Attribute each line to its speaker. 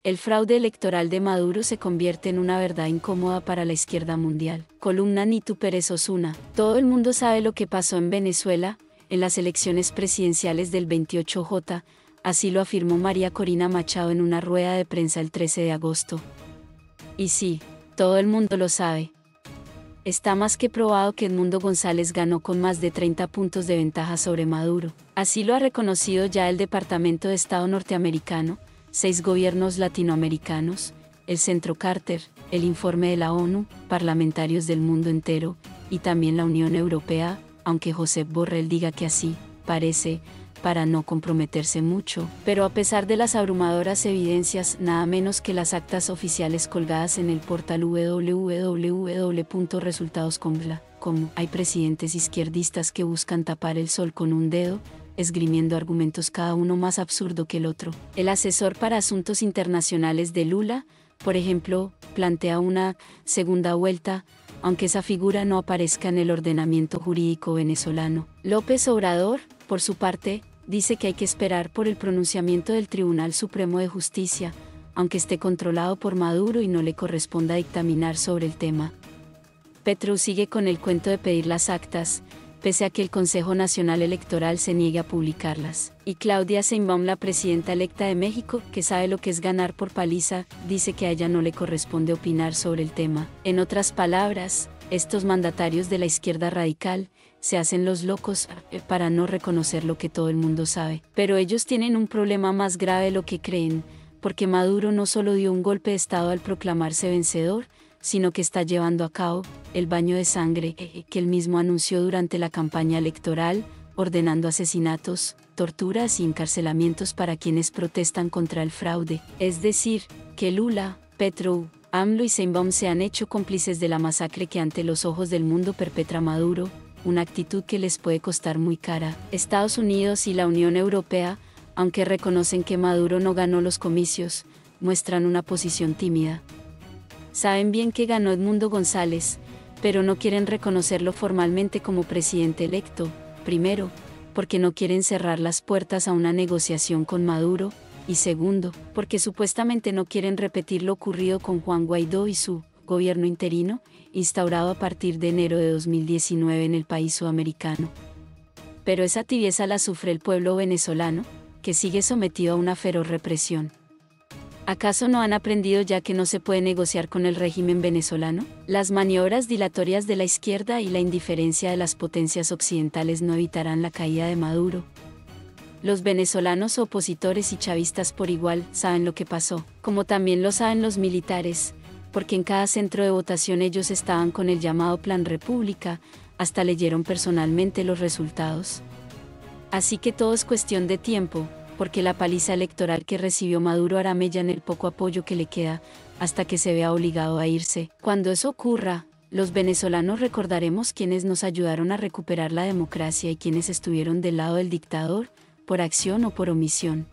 Speaker 1: El fraude electoral de Maduro se convierte en una verdad incómoda para la izquierda mundial. Columna Nitu Pérez Osuna. Todo el mundo sabe lo que pasó en Venezuela, en las elecciones presidenciales del 28J, así lo afirmó María Corina Machado en una rueda de prensa el 13 de agosto. Y sí, todo el mundo lo sabe. Está más que probado que Edmundo González ganó con más de 30 puntos de ventaja sobre Maduro. Así lo ha reconocido ya el Departamento de Estado norteamericano, 6 gobiernos latinoamericanos, el Centro Carter, el informe de la ONU, parlamentarios del mundo entero, y también la Unión Europea, aunque Josep Borrell diga que así, parece, para no comprometerse mucho, pero a pesar de las abrumadoras evidencias, nada menos que las actas oficiales colgadas en el portal www.resultados.com, hay presidentes izquierdistas que buscan tapar el sol con un dedo, esgrimiendo argumentos cada uno más absurdo que el otro. El asesor para asuntos internacionales de Lula, por ejemplo, plantea una segunda vuelta, aunque esa figura no aparezca en el ordenamiento jurídico venezolano. López Obrador, por su parte, dice que hay que esperar por el pronunciamiento del Tribunal Supremo de Justicia, aunque esté controlado por Maduro y no le corresponda dictaminar sobre el tema. Petro sigue con el cuento de pedir las actas, pese a que el Consejo Nacional Electoral se niegue a publicarlas. Y Claudia Sheinbaum, la presidenta electa de México, que sabe lo que es ganar por paliza, dice que a ella no le corresponde opinar sobre el tema. En otras palabras, estos mandatarios de la izquierda radical se hacen los locos para no reconocer lo que todo el mundo sabe. Pero ellos tienen un problema más grave de lo que creen, porque Maduro no solo dio un golpe de Estado al proclamarse vencedor, sino que está llevando a cabo el baño de sangre que él mismo anunció durante la campaña electoral, ordenando asesinatos, torturas y encarcelamientos para quienes protestan contra el fraude. Es decir, que Lula, Petro, AMLO y Sheinbaum se han hecho cómplices de la masacre que ante los ojos del mundo perpetra Maduro, una actitud que les puede costar muy cara. Estados Unidos y la Unión Europea, aunque reconocen que Maduro no ganó los comicios, muestran una posición tímida. Saben bien que ganó Edmundo González, pero no quieren reconocerlo formalmente como presidente electo, primero, porque no quieren cerrar las puertas a una negociación con Maduro, y segundo, porque supuestamente no quieren repetir lo ocurrido con Juan Guaidó y su gobierno interino, instaurado a partir de enero de 2019 en el país sudamericano. Pero esa tibieza la sufre el pueblo venezolano, que sigue sometido a una feroz represión. ¿Acaso no han aprendido ya que no se puede negociar con el régimen venezolano? Las maniobras dilatorias de la izquierda y la indiferencia de las potencias occidentales no evitarán la caída de Maduro. Los venezolanos opositores y chavistas por igual saben lo que pasó, como también lo saben los militares, porque en cada centro de votación ellos estaban con el llamado Plan República, hasta leyeron personalmente los resultados. Así que todo es cuestión de tiempo, porque la paliza electoral que recibió Maduro hará mella en el poco apoyo que le queda, hasta que se vea obligado a irse. Cuando eso ocurra, los venezolanos recordaremos quienes nos ayudaron a recuperar la democracia y quienes estuvieron del lado del dictador, por acción o por omisión.